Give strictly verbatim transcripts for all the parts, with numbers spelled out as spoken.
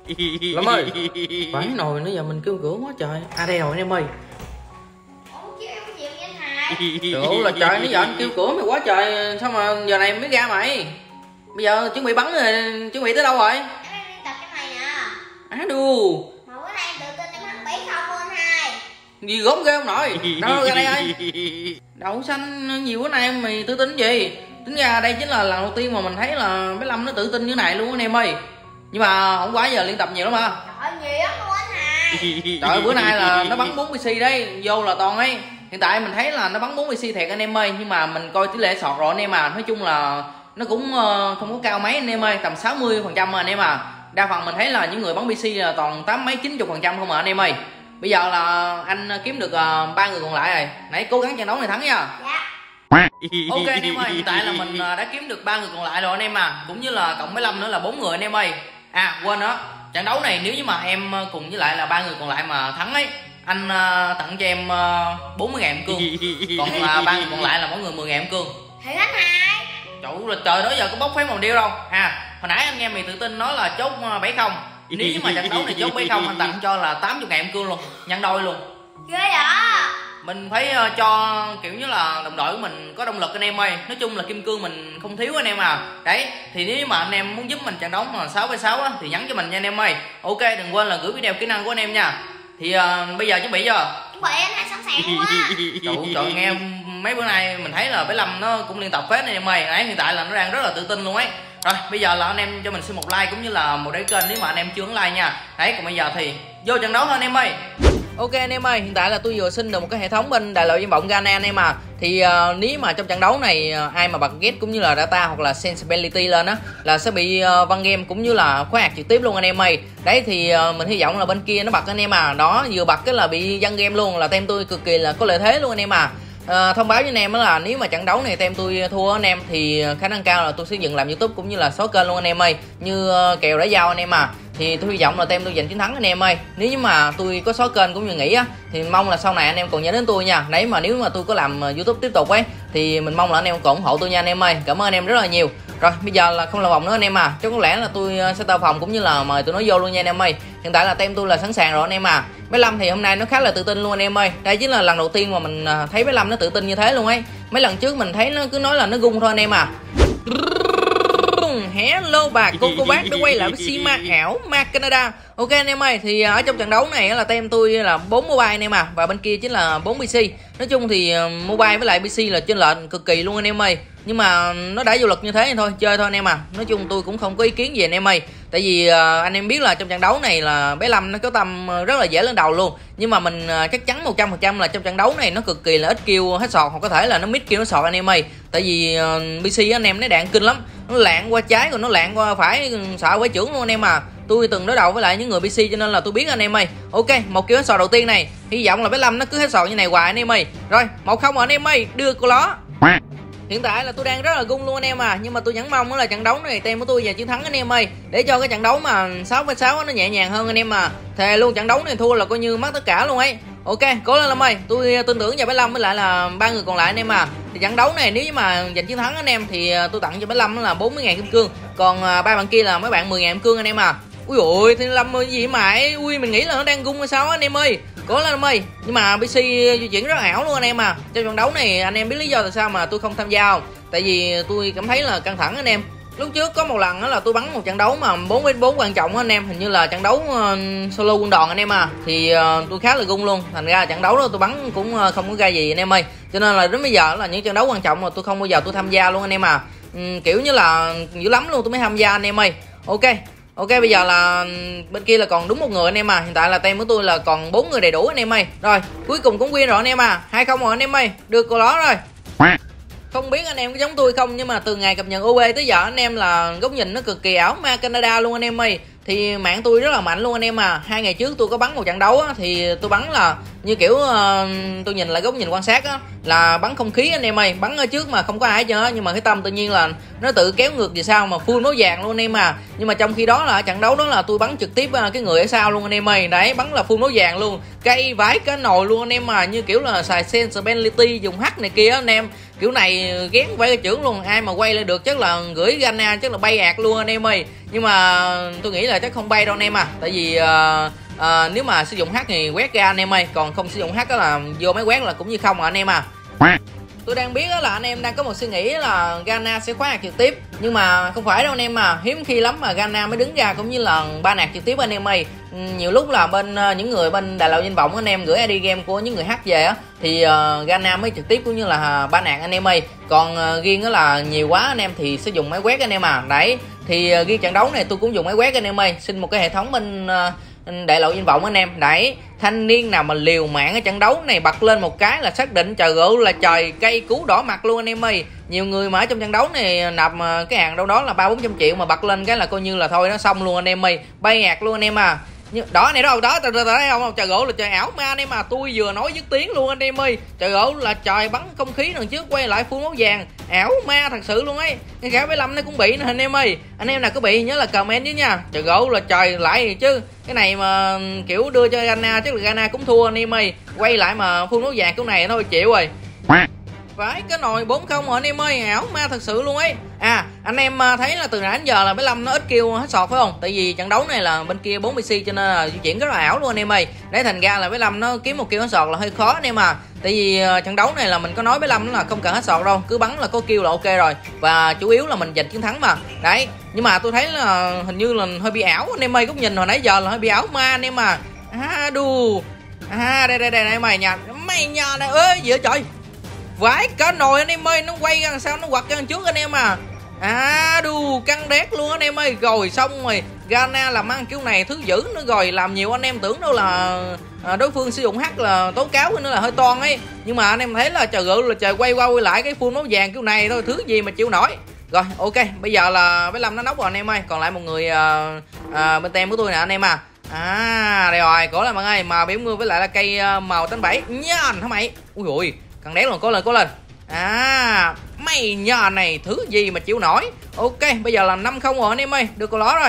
Lâm ơi, phải nồi nữa giờ mình kêu cửa quá trời. À đây rồi anh em ơi. Trời ơi là trời, nó giờ anh kêu cửa mày quá trời. Sao mà giờ này mới ra mày? Bây giờ chuẩn bị bắn rồi, chuẩn bị tới đâu rồi? Em đang đi tập cái này nè. Á đù. Mà bữa nay em tự tin em thắng bảy không luôn anh hai. Gì gốm ghê không nội. Đâu ra đây ơi. Đậu xanh nhiều bữa nay mày tự tin gì? Tính ra đây chính là lần đầu tiên mà mình thấy là bé Lâm nó tự tin như này luôn anh em ơi. Nhưng mà không quá giờ liên tập nhiều lắm mà. Trời ơi, nhiều lắm luôn anh hai. Trời ơi, bữa nay là nó bắn bốn pê xê đấy, vô là toàn ấy. Hiện tại mình thấy là nó bắn bốn pê xê thiệt anh em ơi, nhưng mà mình coi tỷ lệ sọt rồi anh em à, nói chung là nó cũng không có cao mấy anh em ơi, tầm sáu mươi phần trăm mà anh em à. Đa phần mình thấy là những người bắn pê xê là toàn tám mấy chín mươi phần trăm không mà anh em ơi. Bây giờ là anh kiếm được ba người còn lại rồi, nãy cố gắng trận đấu này thắng nha. Dạ. Ok anh em ơi, hiện tại là mình đã kiếm được ba người còn lại rồi anh em à, cũng như là cộng với Lâm nữa là bốn người anh em ơi. À quên đó, trận đấu này nếu như mà em cùng với lại là ba người còn lại mà thắng ấy, anh uh, tặng cho em uh, bốn mươi ngàn em cương. Còn uh, ba người còn lại là mỗi người mười ngàn em cương. Thiệt anh hai. Trời ơi, trời đó giờ có bốc phép màu điêu đâu. À hồi nãy anh nghe mày tự tin nói là chốt bảy không. Nếu như mà trận đấu này chốt bảy không anh tặng cho là tám mươi ngàn em cương luôn, nhân đôi luôn. Ghê vậy. Mình phải uh, cho kiểu như là đồng đội của mình có động lực anh em ơi. Nói chung là kim cương mình không thiếu anh em à. Đấy, thì nếu mà anh em muốn giúp mình trận đấu mà sáu với sáu á thì nhắn cho mình nha anh em ơi. Ok, đừng quên là gửi video kỹ năng của anh em nha. Thì uh, bây giờ chuẩn bị chưa? Chuẩn bị anh hai, sẵn sàng quá. Trời, trời nghe mấy bữa nay mình thấy là bé Lâm nó cũng liên tập phết anh em ơi. Đấy, hiện tại là nó đang rất là tự tin luôn ấy. Rồi, bây giờ là anh em cho mình xin một like cũng như là một đăng ký kênh nếu mà anh em chưa ấn like nha. Đấy, còn bây giờ thì vô trận đấu thôi anh em ơi. Ok anh em ơi, hiện tại là tôi vừa xin được một cái hệ thống bên đại lộ danh vọng Ghana anh em à. Thì uh, nếu mà trong trận đấu này uh, ai mà bật get cũng như là data hoặc là sensibility lên á là sẽ bị uh, văn game cũng như là khóa hạt trực tiếp luôn anh em ơi. Đấy thì uh, mình hy vọng là bên kia nó bật anh em à. Đó, vừa bật cái là bị văn game luôn, là tem tôi cực kỳ là có lợi thế luôn anh em à. À, thông báo với anh em đó là nếu mà trận đấu này tem tôi thua anh em thì khả năng cao là tôi sẽ dừng làm YouTube cũng như là xóa kênh luôn anh em ơi, như uh, kèo đã giao anh em à. Thì tôi hy vọng là tem tôi giành chiến thắng anh em ơi. Nếu như mà tôi có xóa kênh cũng như nghĩ á thì mong là sau này anh em còn nhớ đến tôi nha. Đấy, mà nếu mà tôi có làm YouTube tiếp tục ấy thì mình mong là anh em còn ủng hộ tôi nha anh em ơi. Cảm ơn anh em rất là nhiều. Rồi bây giờ là không làm vòng nữa anh em à, chắc có lẽ là tôi sẽ tạo phòng cũng như là mời tụi nó vô luôn nha anh em ơi. Hiện tại là tem tôi là sẵn sàng rồi anh em à. Bé Lâm thì hôm nay nó khá là tự tin luôn anh em ơi. Đây chính là lần đầu tiên mà mình thấy bé Lâm nó tự tin như thế luôn ấy. Mấy lần trước mình thấy nó cứ nói là nó gung thôi anh em à. Hello bà cô cô bác đã quay lại với Sima ảo ma Canada. Ok anh em ơi, thì ở trong trận đấu này là tem tôi là bốn mobile anh em à, và bên kia chính là bốn pê xê. Nói chung thì mobile với lại pê xê là trên lệnh cực kỳ luôn anh em ơi. Nhưng mà nó đã vô lực như thế thì thôi, chơi thôi anh em à. Nói chung tôi cũng không có ý kiến gì anh em ơi. Tại vì anh em biết là trong trận đấu này là bé Lâm nó có tâm rất là dễ lên đầu luôn. Nhưng mà mình chắc chắn một trăm phần trăm là trong trận đấu này nó cực kỳ là ít kill hết sọt, hoặc có thể là nó mid kill nó sọt anh em ơi. Tại vì pê xê anh em nó đạn kinh lắm. Nó lạng qua trái rồi nó lạng qua phải, sợ quái trưởng luôn anh em à. Tôi từng đối đầu với lại những người pê xê cho nên là tôi biết anh em ơi. Ok, một kill hết sọt đầu tiên này. Hy vọng là bé Lâm nó cứ hết sọt như này hoài anh em ơi. Rồi, một không anh em ơi, đưa cô ló. Hiện tại là tôi đang rất là gung luôn anh em à, nhưng mà tôi vẫn mong là trận đấu này tem của tôi về chiến thắng anh em ơi, để cho cái trận đấu mà sáu với sáu nó nhẹ nhàng hơn anh em à. Thề luôn, trận đấu này thua là coi như mất tất cả luôn ấy. Ok, cố lên Lâm ơi, tôi tin tưởng vào bé Lâm với lại là ba người còn lại anh em à. Thì trận đấu này nếu như mà giành chiến thắng anh em thì tôi tặng cho bé Lâm là bốn mươi ngàn kim cương, còn ba bạn kia là mấy bạn mười ngàn kim cương anh em à. Ui ôi, thì Lâm ơi gì mà ui mình nghĩ là nó đang gung hay sao anh em ơi. Cố lên em ơi. Nhưng mà pê xê di chuyển rất ảo luôn anh em à. Trong trận đấu này anh em biết lý do tại sao mà tôi không tham gia không? Tại vì tôi cảm thấy là căng thẳng anh em. Lúc trước có một lần đó là tôi bắn một trận đấu mà bốn với bốn quan trọng anh em, hình như là trận đấu uh, solo quân đoàn anh em à. Thì uh, tôi khá là gung luôn. Thành ra trận đấu đó tôi bắn cũng uh, không có ra gì anh em ơi. Cho nên là đến bây giờ là những trận đấu quan trọng mà tôi không bao giờ tôi tham gia luôn anh em à. Um, kiểu như là dữ lắm luôn tôi mới tham gia anh em ơi. Ok. Ok, bây giờ là bên kia là còn đúng một người anh em à. Hiện tại là tem của tôi là còn bốn người đầy đủ anh em ơi. Rồi, cuối cùng cũng win rồi anh em à. hai không rồi anh em ơi. Được cô ló rồi. Không biết anh em có giống tôi không, nhưng mà từ ngày cập nhật ô bê tới giờ anh em là góc nhìn nó cực kỳ ảo ma Canada luôn anh em ơi. Thì mạng tôi rất là mạnh luôn anh em à. Hai ngày trước tôi có bắn một trận đấu á, thì tôi bắn là như kiểu uh, tôi nhìn lại góc nhìn quan sát á, là bắn không khí anh em ơi. Bắn ở trước mà không có ai chứ, nhưng mà cái tâm tự nhiên là nó tự kéo ngược về sau mà full nối vàng luôn anh em à. Nhưng mà trong khi đó là trận đấu đó là tôi bắn trực tiếp uh, cái người ở sau luôn anh em ơi. Đấy, bắn là full nối vàng luôn, cây vãi cái nồi luôn anh em à. Như kiểu là xài sensibility dùng hack này kia anh em. kiểu này ghét phải cái trưởng luôn, ai mà quay lên được chắc là gửi Gana chắc là bay ạt luôn anh em ơi. Nhưng mà tôi nghĩ là chắc không bay đâu anh em à, tại vì uh, uh, nếu mà sử dụng hack thì quét ra anh em ơi, còn không sử dụng hack đó là vô máy quét là cũng như không à anh em à. Tôi đang biết là anh em đang có một suy nghĩ là Gana sẽ khóa hạt trực tiếp, nhưng mà không phải đâu anh em mà, hiếm khi lắm mà Gana mới đứng ra cũng như là ban nạt trực tiếp anh em ơi. Nhiều lúc là bên những người bên đại lộ danh vọng anh em gửi i đê game của những người hack về á thì uh, Gana mới trực tiếp cũng như là ban nạt anh em ơi. Còn uh, riêng đó là nhiều quá anh em thì sẽ dùng máy quét anh em à. Đấy thì uh, riêng trận đấu này tôi cũng dùng máy quét anh em ơi, xin một cái hệ thống bên uh, đại lộ danh vọng anh em. Đấy, thanh niên nào mà liều mạng ở trận đấu này bật lên một cái là xác định trời ơi là trời, cây cứu đỏ mặt luôn anh em ơi. Nhiều người mà ở trong trận đấu này nạp cái hàng đâu đó là ba bốn trăm triệu mà bật lên cái là coi như là thôi nó xong luôn anh em ơi, bay ngạt luôn anh em à. Đó này đâu đó, thấy không, trời ơi là trời ảo ma anh em mà, tôi vừa nói dứt tiếng luôn anh em ơi. Trời ơi là trời, bắn không khí lần trước quay lại full máu vàng, ảo ma thật sự luôn ấy. Ngay cả bảy lăm nó cũng bị nữa anh em ơi. Anh em nào có bị nhớ là comment với nha. Trời ơi là trời, lại chứ cái này mà kiểu đưa cho Gana chắc là Gana cũng thua anh em ơi. Quay lại mà full máu vàng cái này thôi chịu rồi. Vãi cái nồi bốn không rồi anh em ơi, ảo ma thật sự luôn ấy. À anh em thấy là từ nãy đến giờ là bảy lăm nó ít kêu hết sọt phải không? Tại vì trận đấu này là bên kia bốn pê xê cho nên là di chuyển rất là ảo luôn anh em ơi. Đấy thành ra là bảy lăm nó kiếm một kêu hết sọt là hơi khó anh em à. Tại vì uh, trận đấu này là mình có nói bảy lăm là không cần hết sọt đâu, cứ bắn là có kêu là ok rồi. Và chủ yếu là mình giành chiến thắng mà. Đấy, nhưng mà tôi thấy là hình như là hơi bị ảo anh em ơi, góc nhìn hồi nãy giờ là hơi bị ảo ma anh em à. À đù. À đây đây đây này mày nhà mày nhà này ơi gì vậy trời. Vãi cả nồi anh em ơi, nó quay ra sao nó quặt ra trước anh em à. À đù căng đét luôn anh em ơi. Rồi xong rồi Gana làm ăn kiểu này thứ dữ nữa rồi, làm nhiều anh em tưởng đâu là à, đối phương sử dụng hack là tố cáo nữa là hơi toan ấy. Nhưng mà anh em thấy là trời ơi là trời, quay qua quay lại cái full máu vàng kiểu này thôi, thứ gì mà chịu nổi. Rồi ok, bây giờ là bảy lăm nó nóc rồi anh em ơi, còn lại một người à, à, bên tem của tôi nè anh em à. À đây rồi, có là bạn ơi, màu bảy mươi với lại là cây uh, màu tám bảy nha anh hả mày. Ui ui căng đét luôn, có lên có lên. À mày nhà này thứ gì mà chịu nổi. Ok bây giờ là năm không rồi anh em ơi, được con ló rồi.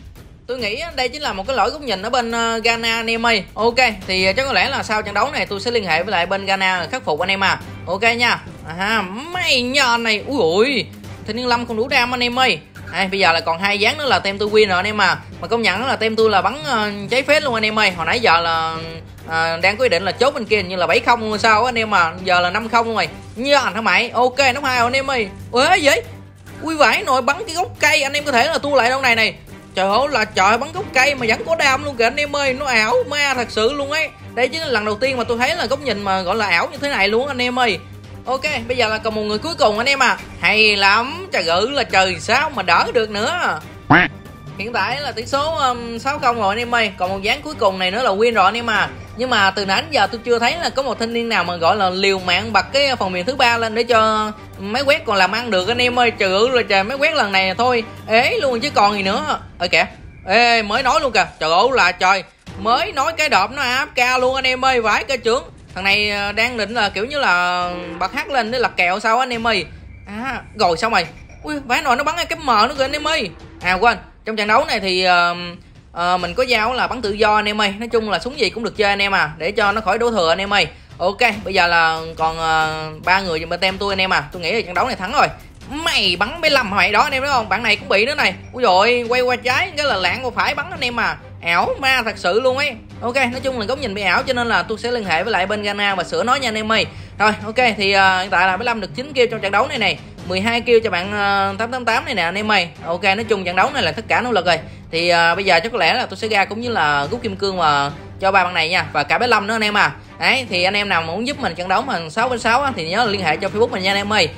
Tôi nghĩ đây chính là một cái lỗi góc nhìn ở bên uh, Gana anh em ơi. Ok thì chắc có lẽ là sau trận đấu này tôi sẽ liên hệ với lại bên Gana khắc phục anh em à. Ok nha. À mày nhà này, ui ui Thanh niên Lâm không đủ đam anh em ơi. À, bây giờ là còn hai dáng nữa là tem tôi win rồi anh em à. Mà công nhận là tem tôi là bắn uh, cháy phết luôn anh em ơi. Hồi nãy giờ là uh, đang có ý định là chốt bên kia như là bảy không sao anh em à. Giờ là năm không rồi nha anh hả mày. Ok nóc hai rồi anh em ơi. Ui vậy ui vãi nồi, bắn cái gốc cây anh em có thể là tua lại đâu này này. Trời ơi là trời, bắn gốc cây mà vẫn có đam luôn kìa anh em ơi, nó ảo ma thật sự luôn ấy. Đây chính là lần đầu tiên mà tôi thấy là góc nhìn mà gọi là ảo như thế này luôn anh em ơi. Ok bây giờ là còn một người cuối cùng anh em à. Hay lắm, trời ơi là trời, sao mà đỡ được nữa. Hiện tại là tỷ số um, sáu không rồi anh em ơi, còn một ván cuối cùng này nữa là win rồi anh em à. Nhưng mà từ nãy đến giờ tôi chưa thấy là có một thanh niên nào mà gọi là liều mạng bật cái phần mềm thứ ba lên để cho máy quét còn làm ăn được anh em ơi. Trời ơi là trời, máy quét lần này thôi ế luôn chứ còn gì nữa. Ơi kìa, ê mới nói luôn kìa, trời ơi là trời, mới nói cái đợp nó áp ca luôn anh em ơi, vãi cả trưởng. Thằng này đang định là kiểu như là bật hát lên để lật kèo sao anh em ơi. À rồi xong rồi, ui vãi nồi nó bắn cái mờ nữa kìa anh em ơi. À quên, trong trận đấu này thì uh, uh, mình có giao là bắn tự do anh em ơi. Nói chung là súng gì cũng được chơi anh em à, để cho nó khỏi đổ thừa anh em ơi. Ok bây giờ là còn ba uh, người bên tem tôi anh em à. Tôi nghĩ là trận đấu này thắng rồi. Mày bắn bảy lăm mày đó anh em đúng không? Bạn này cũng bị nữa này. Ui rồi quay qua trái cái là lạng qua phải bắn anh em à. Ảo ma thật sự luôn ấy. Ok nói chung là góc nhìn bị ảo cho nên là tôi sẽ liên hệ với lại bên Gana và sửa nó nha anh em ơi. Rồi ok thì uh, hiện tại là bảy lăm được chín kill trong trận đấu này này, mười hai kill cho bạn uh, tám tám tám này nè anh em ơi. Ok nói chung trận đấu này là tất cả nỗ lực rồi. Thì uh, bây giờ chắc có lẽ là tôi sẽ ra cũng như là rút kim cương mà cho ba bạn này nha, và cả bảy lăm nữa anh em à. Đấy thì anh em nào mà muốn giúp mình trận đấu mà sáu với sáu thì nhớ là liên hệ cho Facebook mình nha anh em ơi.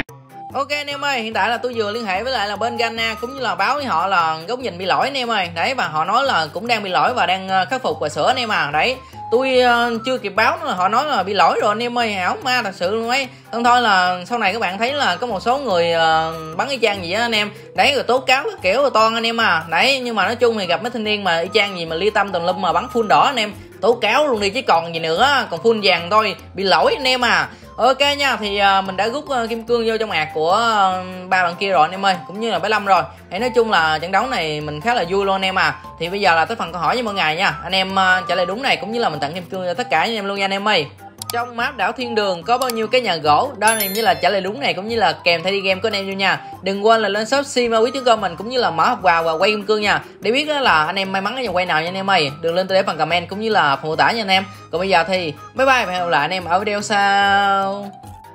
Ok anh em ơi, hiện tại là tôi vừa liên hệ với lại là bên Gana cũng như là báo với họ là góc nhìn bị lỗi anh em ơi. Đấy và họ nói là cũng đang bị lỗi và đang khắc phục và sửa anh em à. Đấy tôi uh, chưa kịp báo nữa, họ nói là bị lỗi rồi anh em ơi, ảo ma thật sự luôn ấy. Không thôi là sau này các bạn thấy là có một số người uh, bắn y chang gì á anh em. Đấy rồi tố cáo cái kiểu rồi toan anh em à. Đấy nhưng mà nói chung thì gặp mấy thanh niên mà y chang gì mà ly tâm tùm lum mà bắn full đỏ anh em, tố cáo luôn đi chứ còn gì nữa, còn full vàng thôi, bị lỗi anh em à. Ok nha, thì uh, mình đã rút uh, kim cương vô trong ạc của uh, ba bạn kia rồi anh em ơi, cũng như là bảy lăm rồi. Thì nói chung là trận đấu này mình khá là vui luôn anh em à. Thì bây giờ là tới phần câu hỏi với mọi ngày nha. Anh em uh, trả lời đúng này cũng như là mình tặng kim cương cho tất cả anh em luôn nha anh em ơi. Trong map đảo Thiên Đường có bao nhiêu cái nhà gỗ? Đó anh em như là trả lời đúng này cũng như là kèm theo đi game của anh em vô nha. Đừng quên là lên shop Simawi chấm com mình cũng như là mở hộp quà và quay kim cương nha. Để biết là anh em may mắn ở vòng quay nào nha anh em ơi. Đừng lên tôi để phần comment cũng như là phần mô tả nha anh em. Còn bây giờ thì bye bye và hẹn gặp lại anh em ở video sau.